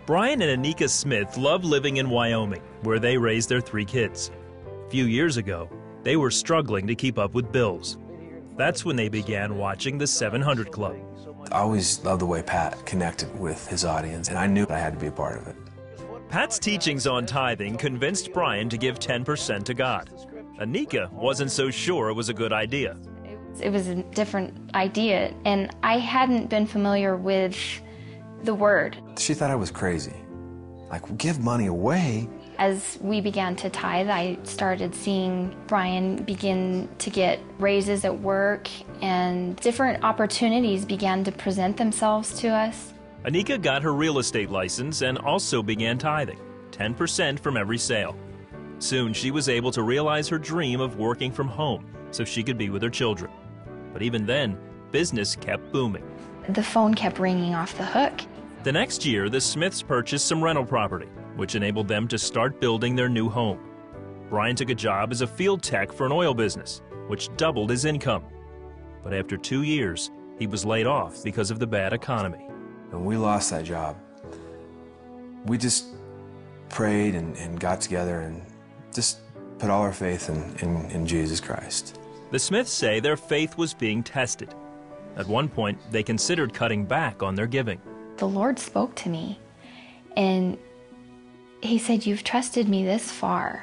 Brian and Anika Smith love living in Wyoming, where they raised their 3 kids. A few years ago, they were struggling to keep up with bills. That's when they began watching the 700 Club. I always loved the way Pat connected with his audience, and I knew I had to be a part of it. Pat's teachings on tithing convinced Brian to give 10% to God. Anika wasn't so sure it was a good idea. It was a different idea, and I hadn't been familiar with the word. She thought I was crazy. Like, give money away? As we began to tithe, I started seeing Brian begin to get raises at work, and different opportunities began to present themselves to us. Anika got her real estate license and also began tithing, 10% from every sale. Soon she was able to realize her dream of working from home so she could be with her children. But even then, business kept booming. The phone kept ringing off the hook. The next year, the Smiths purchased some rental property, which enabled them to start building their new home. Brian took a job as a field tech for an oil business, which doubled his income. But after 2 years, he was laid off because of the bad economy. When we lost that job, we just prayed and got together and just put all our faith in Jesus Christ. The Smiths say their faith was being tested. At one point, they considered cutting back on their giving. The Lord spoke to me, and He said, "You've trusted me this far.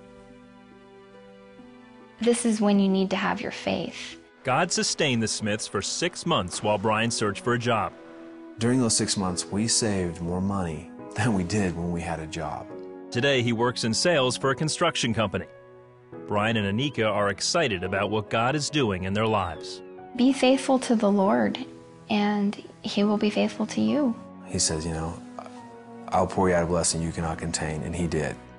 This is when you need to have your faith." God sustained the Smiths for 6 months while Brian searched for a job. During those 6 months, we saved more money than we did when we had a job. Today, he works in sales for a construction company. Brian and Anika are excited about what God is doing in their lives. Be faithful to the Lord, and He will be faithful to you. He says, you know, I'll pour you out a blessing you cannot contain, and He did.